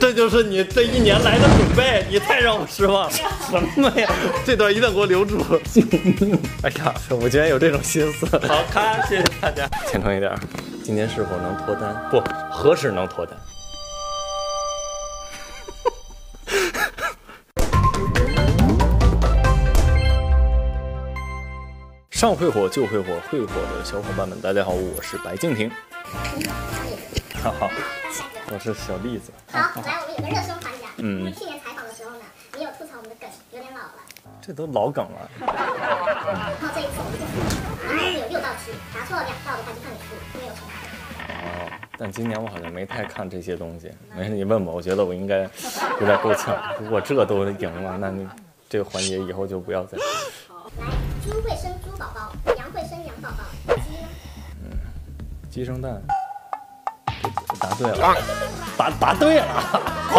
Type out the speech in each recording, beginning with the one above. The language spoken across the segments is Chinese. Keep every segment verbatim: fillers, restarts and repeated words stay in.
这就是你这一年来的准备，你太让我失望了。什么呀？这段一定给我留住。哎呀，我居然有这种心思。好，咔，谢谢大家。虔诚一点，今天是否能脱单？不，何时能脱单？上会火，旧会火，会火的小伙伴们，大家好，我是白敬亭。好好，我是小栗子。 好，来，我们有个热身环节。 嗯， 因为去年采访的时候呢，你有吐槽我们的梗有点老了。 这都老梗了。 然后这一次我们就复，然后有六道题，答错了两道的话就看你输，没有惩罚。 哦，但今年我好像没太看这些东西。没事，你问吧，我觉得我应该有点够呛。如果这都赢了，那你这个环节以后就不要再。 来，猪会生猪宝宝，羊会生羊宝宝，鸡呢？ 嗯，鸡生蛋。答对了，答答对了，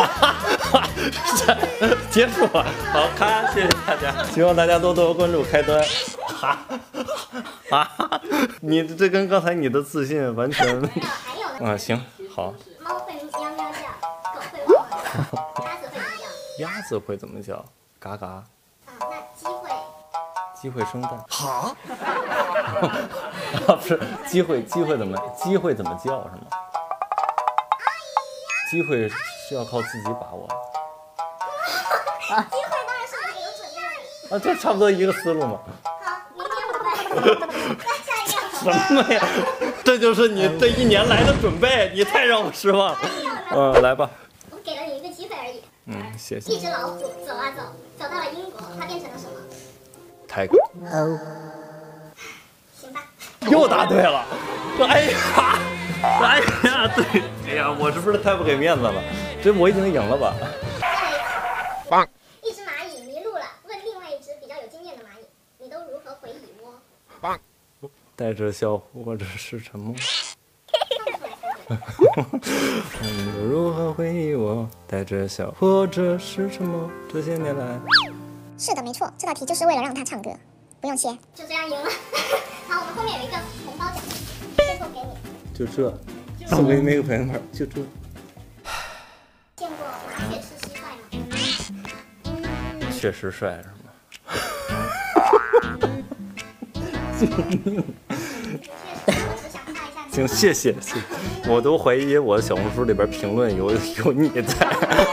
结束了。好，咔，谢谢大家，希望大家多多关注开端。哈啊，你这跟刚才你的自信完全…… 还有呢？ 啊，行，好。 猫会喵喵叫，狗会汪汪叫，鸭子会怎么叫？ 鸭子会怎么叫？嘎嘎。 啊，那鸡会？ 鸡会生蛋。哈？不是，鸡会鸡会怎么？鸡会怎么叫是吗？机会是要靠自己把握。 啊，机会当然是我有准备的。 啊，这差不多一个思路嘛。 好，明天我再再下一个。 什么呀？这就是你这一年来的准备，你太让我失望了。嗯，来吧。 我给了你一个机会而已。 嗯，谢谢。 一只老虎走啊走，走到了英国，它变成了什么 ？Tiger。 哦。行吧。 又答对了。哎呀！哎呀，对，哎呀，我是不是太不给面子了？这我已经赢了吧？ 棒！一只蚂蚁迷路了，问另外一只比较有经验的蚂蚁，你都如何回蚁窝？ 棒！带着笑或者是沉默。你如何回忆我？带着笑或者是沉默。这些年来， 是的，没错，这道题就是为了让他唱歌，不用切。就这样赢了。好，我们后面有一个红包奖，最后给你。 就这，送给每个朋友们，就这。 见过麻雀吃蟋蟀吗？ 确实帅是吗？救命！行，谢谢，谢谢。我都怀疑我小红书里边评论有有你在。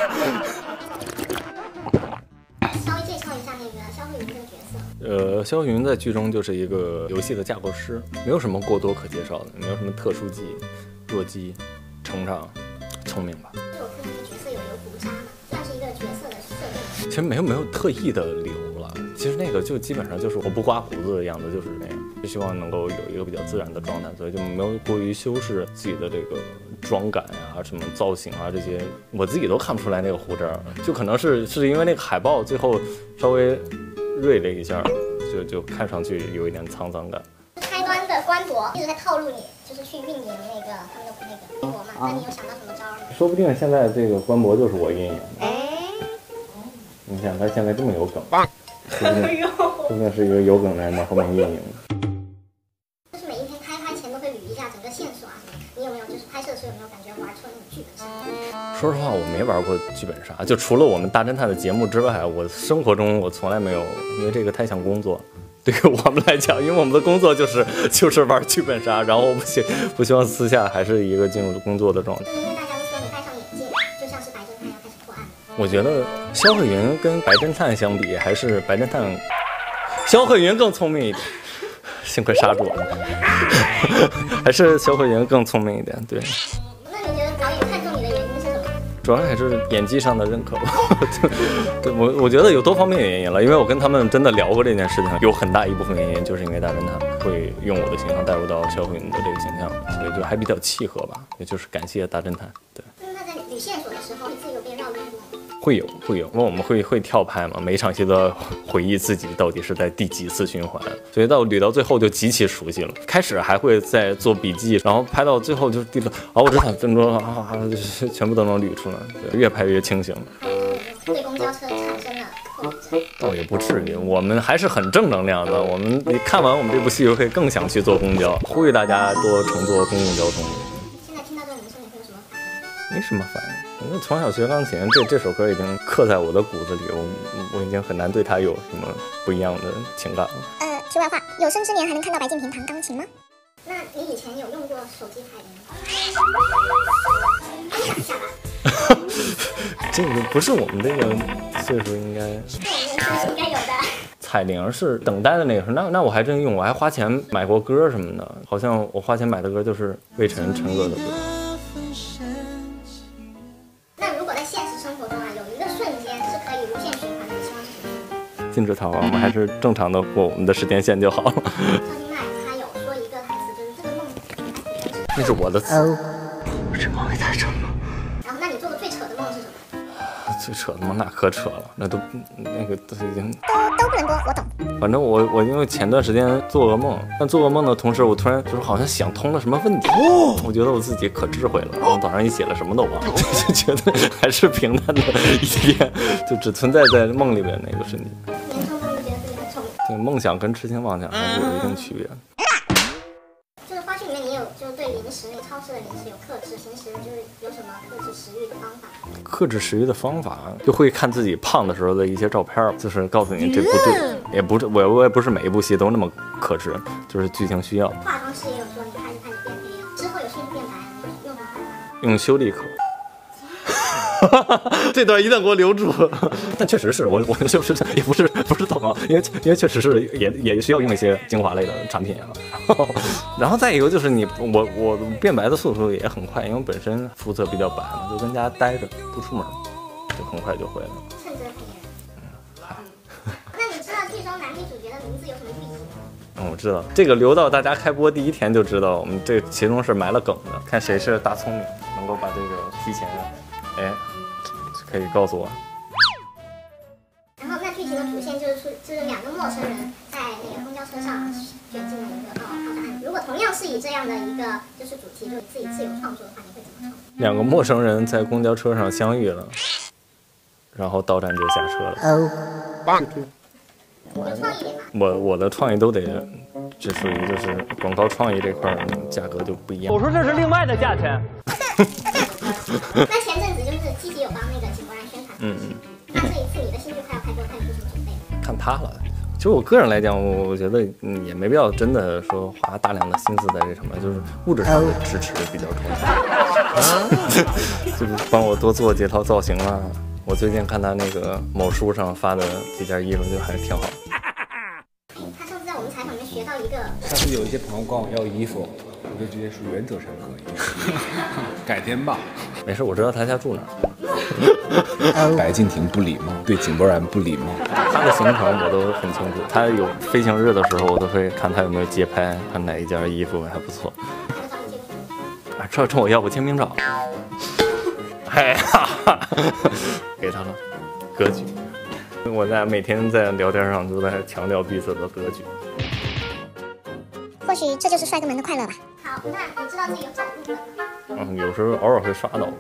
稍微介绍一下那个肖慧云这个角色。 呃，肖慧云在剧中就是一个游戏的架构师，没有什么过多可介绍的，没有什么特殊技。弱鸡，成长，聪明吧？ 就我看那个角色有留胡渣嘛，算是一个角色的设定。 其实没有没有特意的留了，其实那个就基本上就是我不刮胡子的样子，就是那样，就希望能够有一个比较自然的状态，所以就没有过于修饰自己的这个妆感呀、什么造型啊这些，我自己都看不出来那个胡渣，就可能是是因为那个海报最后稍微锐了一下，就就看上去有一点沧桑感。 开端的官博一直在套路你，就是去运营那个他们的那个微博嘛。那你有想到什么招吗？ 说不定现在这个官博就是我运营的。 哎， 你想他现在这么有梗，说不定说不定是一个有梗的人在后面运营的。 就是每一天开拍前都会捋一下整个线索啊什么。你有没有就是拍摄的时候有没有感觉玩出了那种剧本杀？ 说实话，我没玩过剧本杀，就除了我们大侦探的节目之外，我生活中我从来没有，因为这个太像工作。对于我们来讲，因为我们的工作就是就是玩剧本杀，然后我不希不希望私下还是一个进入工作的状态。 就是因为大家都说你戴上眼镜，就像是白侦探要开始破案。 我觉得肖慧云跟白侦探相比，还是白侦探肖慧云更聪明一点。幸亏刹住了，还是肖慧云更聪明一点。对。 那你觉得导演看中你的原因是什么？ 主要还是演技上的认可吧。对，我我觉得有多方面原因了，因为我跟他们真的聊过这件事情，有很大一部分原因就是因为大侦探会用我的形象带入到肖慧云的这个形象，所以就还比较契合吧。也就是感谢大侦探。对。 那在捋线索的时候，你自己有被绕晕吗？ 会有会有，因为我们会会跳拍嘛，每一场戏都要回忆自己到底是在第几次循环，所以到捋到最后就极其熟悉了。开始还会在做笔记，然后拍到最后就是第了，啊，我这三分钟啊，全部都能捋出来，越拍越清醒。 对公交车产生了后遗症？ 倒也不至于，我们还是很正能量的。我们看完我们这部戏会更想去坐公交，呼吁大家多乘坐公共交通。 现在听到这种声音会有什么反应？ 没什么反应。 那从小学钢琴，这这首歌已经刻在我的骨子里，我我已经很难对它有什么不一样的情感了。 呃，题外话，有生之年还能看到白敬亭弹钢琴吗？ 那你以前有用过手机彩铃吗？ 这个不是我们这个岁数应该。 对，应该有的。 彩铃是等待的那个，那那我还真用，我还花钱买过歌什么的，好像我花钱买的歌就是魏晨陈哥的歌。 那如果在现实生活中啊，有一个瞬间是可以无限循环的，你希望是什么？ 禁止逃亡，我们还是正常的过我们的时间线就好了。 赵今麦他有说一个台词，就是这个梦那是我的词，这梦也太扯了。 然后，那你做过最扯的梦是什么？ 最扯的梦那可扯了，那都那个都已经都都不能播，我懂。 反正我我因为前段时间做噩梦，但做噩梦的同时，我突然就是好像想通了什么问题，我觉得我自己可智慧了。然后早上一起来什么都忘了，就觉得还是平淡的一天，就只存在在梦里边那个瞬间。 年终终于觉得自己很聪明。 对，梦想跟痴心妄想还是有一定区别的。 就是花絮里面你有就是对零食那个超市的零食有克制，平时就是有什么克制食欲的方法？ 克制食欲的方法就会看自己胖的时候的一些照片，就是告诉你这不对，也不是我我也不是每一部戏都那么克制，就是剧情需要。 化妆师也有说你开始开始变黑了，之后有迅速变白，你用什么办法？ 用修丽可。这段一定给我留住。但确实是我，我就是也不是不是懂啊，因为因为确实是也也需要用一些精华类的产品啊。然后再一个就是你我我变白的速度也很快，因为我本身肤色比较白嘛，就跟家待着不出门，就很快就回来了。 趁着便宜。嗯，好。那你知道剧中男女主角的名字有什么寓意吗？ 嗯，我知道这个留到大家开播第一天就知道，我们这其中是埋了梗的，看谁是大聪明，能够把这个提前，哎。可以告诉我。 然后那剧情的主线就是出，就是两个陌生人在那个公交车上卷进了一个爆爆炸案。如果同样是以这样的一个就是主题，就是自己自由创作的话，你会怎么创作？ 两个陌生人在公交车上相遇了，然后到站就下车了。哦， 有创意点吧？ 我我的创意都得，这属于就是广告创意这块价格就不一样。 我说这是另外的价钱。 那前阵子就是积极有帮那个井柏然宣传， 嗯嗯。 那这一次你的新剧快要开播，他有做什么准备？ 看他了。其实我个人来讲，我我觉得嗯也没必要真的说花大量的心思在这什么，就是物质上的支持比较重要。就是帮我多做几套造型啦。我最近看他那个某书上发的几件衣服，就还挺好。 他上次在我们采访里面学到一个， 下次有一些朋友管我要衣服，我就直接说原则上可以，改天吧。 没事，我知道他家住哪儿。 白敬亭不礼貌，对井柏然不礼貌。 他的行程我都很清楚，他有飞行日的时候，我都会看他有没有街拍，看哪一件衣服还不错。啊，这冲我要个签名照。哎哈哈，给他了，格局。我在每天在聊天上都在强调彼此的格局。 或许这就是帅哥们的快乐吧。 好，那你知道自己有走路本吗？ 嗯，有时候偶尔会刷到我。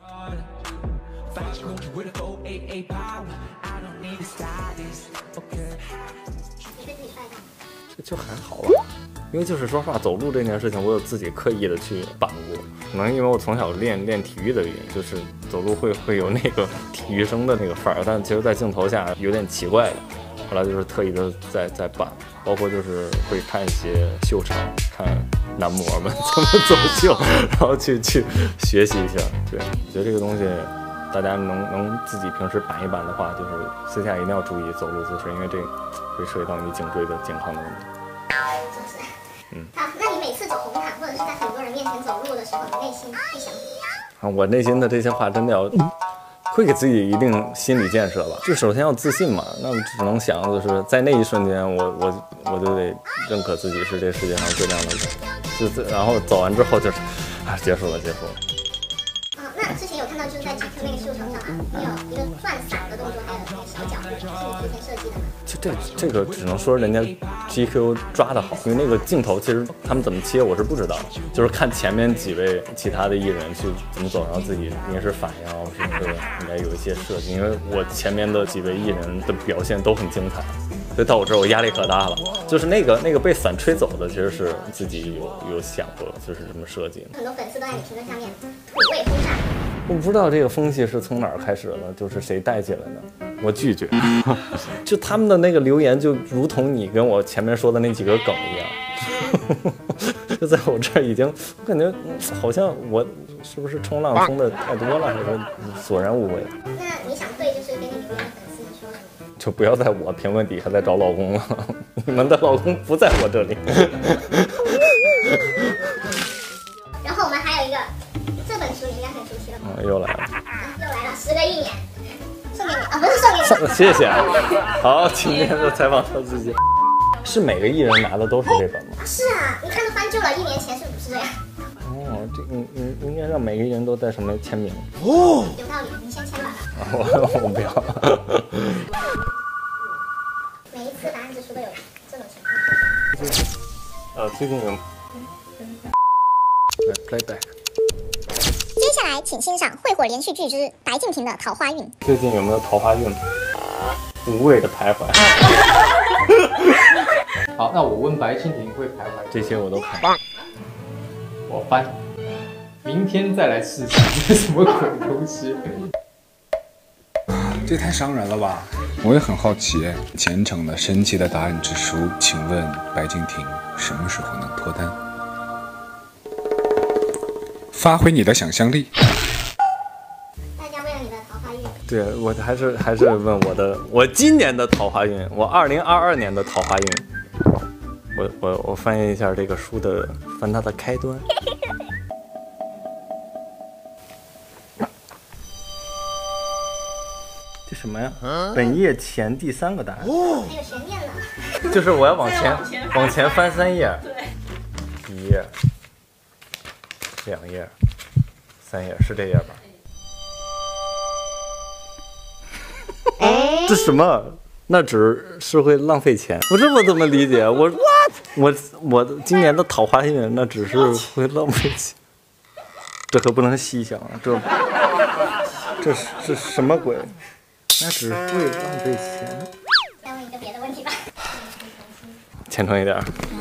你被自己帅到吗？ 这就还好吧，因为就是说实话，走路这件事情，我有自己刻意的去绑过。可能因为我从小练练体育的原因，就是走路会会有那个体育生的那个范儿，但其实在镜头下有点奇怪了。后来就是特意的在在绑，包括就是会看一些秀场，看男模们怎么走秀，然后去去学习一下。对，我觉得这个东西大家能能自己平时板一板的话，就是私下一定要注意走路姿势，因为这会涉及到你颈椎的健康的问题。 是不是？嗯。好，那你每次走红毯或者是在很多人面前走路的时候，你内心会想什么？ 啊，我内心的这些话真的要。会给自己一定心理建设吧，就首先要自信嘛。那我只能想，就是在那一瞬间我，我我我就得认可自己是这世界上最亮的人。就然后走完之后就是，啊，结束了，结束了。 啊、呃，那之前有看到就是在 G Q 那个秀场上啊，你有一个转伞的动作，还有那个小脚步，是你提前设计的吗？ 就这这个只能说人家 G Q 抓得好，因为那个镜头其实他们怎么切我是不知道，就是看前面几位其他的艺人去怎么走，然后自己临时反应，是不是应该有一些设计？因为我前面的几位艺人的表现都很精彩，所以到我这儿我压力可大了。就是那个那个被伞吹走的，其实是自己有有想过，就是这么设计的。 很多粉丝都在你评论下面土味轰炸。 我不知道这个风气是从哪儿开始的，就是谁带起来的，我拒绝。就他们的那个留言，就如同你跟我前面说的那几个梗一样，就在我这儿已经，我感觉好像我是不是冲浪冲的太多了，还是索然无味？ 那你想对就是给你留言的粉丝们说什么？ 就不要在我评论底下再找老公了，你们的老公不在我这里。 然后我们还有一个，这本书你应该很熟悉了吧？ 嗯，又来了， 啊，又来了，十个一年，送给你啊，不是送给你， 谢谢。好，今天的采访到自己，是每个艺人拿的都是这本吗？ 是啊，你看都翻旧了，一年前是不是这样？ 哦，这你你应该让每个艺人都带什么签名？ 哦，有道理，你先签吧。 我我不要。 每一次答案之书都有这种情况。 呃，最近有。来 playback。 接下来，请欣赏会火连续剧之白敬亭的桃花运。 最近有没有桃花运？无谓的徘徊。 好，那我问白蜻蜓会徘徊， 这些我都看。 我翻。明天再来试试，这是什么鬼东西？ 这太伤人了吧！我也很好奇，虔诚的神奇的答案之书，请问白敬亭什么时候能脱单？发挥你的想象力。 大家为了你的桃花运， 对，我还是还是问我的，我今年的桃花运，我二零二二年的桃花运。我我我翻译一下这个书的，翻它的开端。这什么呀？本页前第三个答案。 哦，还有悬念呢。 就是我要往前往前翻三页。对。一页。两页。三页，是这页吧？这什么？那只是会浪费钱。我这么怎么理解？我我我今年的桃花运，那只是会浪费钱。这可不能细想啊！这这是这什么鬼？那只会浪费钱。 再问一个别的问题吧。 虔诚一点。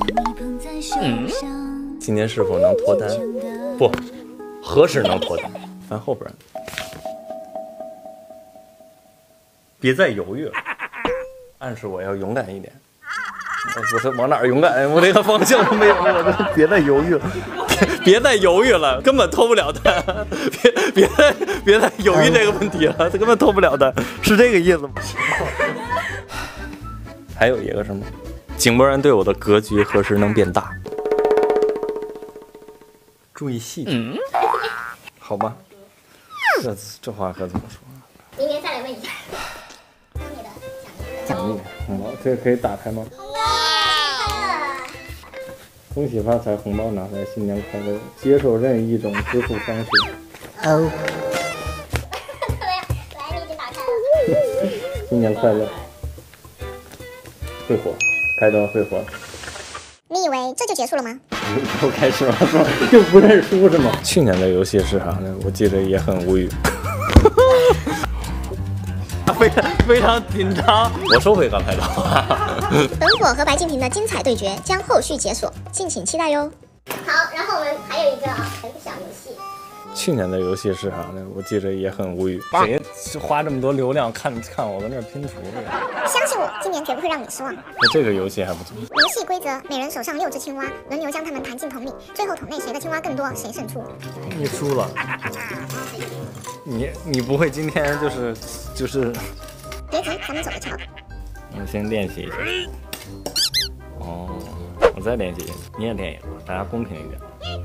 嗯。今年是否能脱单？不，何时能脱单？翻后边。别再犹豫了，暗示我要勇敢一点。我说往哪儿勇敢？我这个方向都没有，我这别再犹豫了，别别再犹豫了，根本脱不了单。别别再别再犹豫这个问题了，这根本脱不了单，是这个意思吗？还有一个什么？井柏然对我的格局何时能变大？注意细节，嗯、好吧？这这话可怎么说？ 明年再来问一下。你的奖励。 奖励，红包，这个可以打开吗？ 哇！ 恭喜发财，红包拿来，新年快乐！接受任意一种支付方式。哦。 对呀，来，你已经打开了。 新年快乐！会火，开端会火。 你以为这就结束了吗？ 又开始了是吧？又不认输是吗？去年的游戏是啥呢？我记得也很无语。非常非常紧张。我收回刚才的话。 本火和白敬亭的精彩对决将后续解锁，敬请期待哟。 好，然后我们还有一个啊很小游戏。 去年的游戏是啥呢？我记着也很无语。谁花这么多流量看看我跟这拼图？ 相信我，今年绝不会让你失望。 那这个游戏还不错。 游戏规则：每人手上六只青蛙，轮流将它们弹进桶里，最后桶内谁的青蛙更多，谁胜出。 你输了。你你不会今天就是就是？ 别急，咱们走着瞧。 我们先练习一下。哦，我再练习一下，你也练一个，大家公平一点。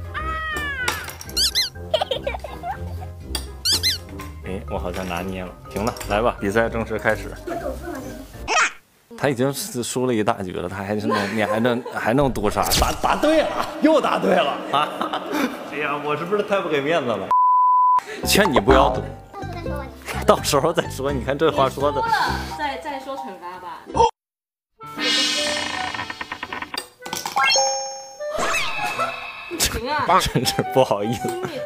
哎，我好像拿捏了。行了，来吧，比赛正式开始。他已经是输了一大局了，他还是能，你还能还能赌啥？答答对了，又答对了啊！哎呀，我是不是太不给面子了？劝你不要赌。到时候再说，你看这话说的。 再再说惩罚吧。行啊， 真是不好意思。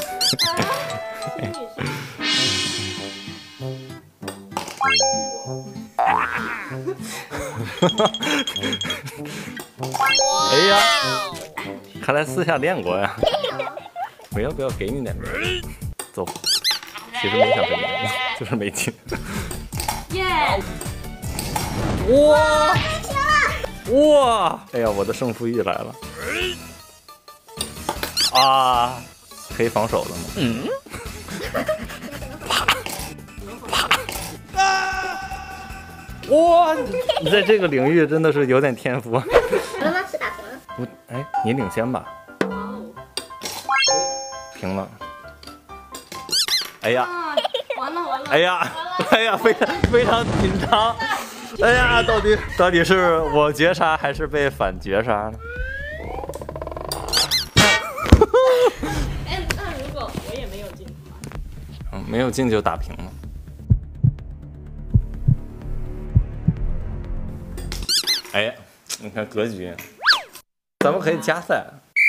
哎呀，看来私下练过呀。我要不要给你点面？走。 其实没想什么，就是没进。 耶！ 哇！哇！哎呀，我的胜负欲来了。啊，可以防守了吗？嗯。啪！啪！啊！哇！你在这个领域真的是有点天赋。 赢了吗？是打平了。 我哎，你领先吧。平了。哎呀！ 完了完了！ 哎呀！哎呀，非常非常紧张。哎呀，到底到底是我绝杀还是被反绝杀呢？ 哎，那如果我也没有进， 嗯，没有进就打平了。哎呀，你看格局，咱们可以加赛。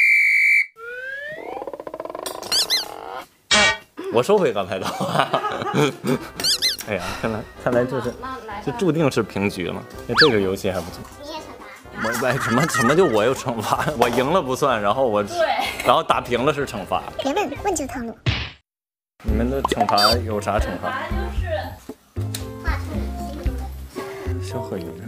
我收回刚才的话。哎呀，看来看来这是这注定是平局了。那这个游戏还不错。 你也惩罚。 我哎什么什么就我有惩罚？我赢了不算，然后我对， 然后打平了是惩罚。 别问，问就是套路。 你们的惩罚有啥惩罚？ 就是画出新的。 肖鹤云。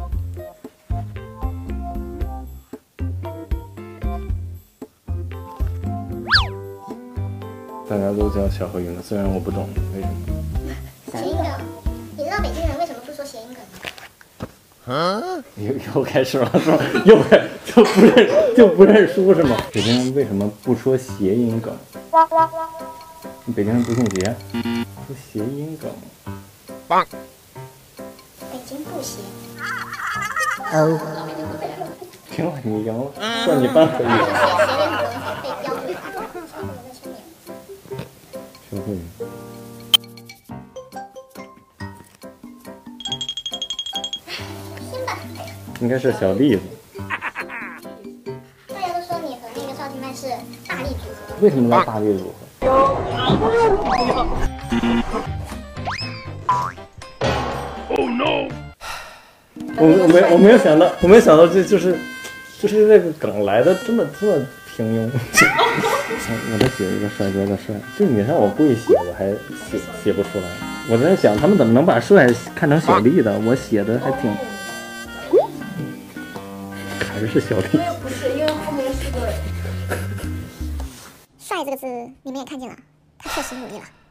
大家都叫小鹤云的，虽然我不懂为什么。 谐音梗，你知道北京人为什么不说谐音梗吗？ 又又开始了是吧？又开就不认就不认输是吗？北京人为什么不说谐音梗？北京人不姓节，说谐音梗。棒。 北京不谐。 哦。 挺好，你赢了，算你扳回一城。 谐谐音很容易被标注。 肖鹤云。应该是小栗子。 大家都说你和那个赵今麦是大力组合。 为什么叫大力组合？我我没我没有想到，我没有想到这就是就是这个梗来的这么这么平庸。我再写一个帅哥的帅，就你让我故意写，我还写写不出来。我在想他们怎么能把帅看成小丽的？我写的还挺。还是小丽。 不是，因为后面是个。 帅这个字，你们也看见了，他确实努力了。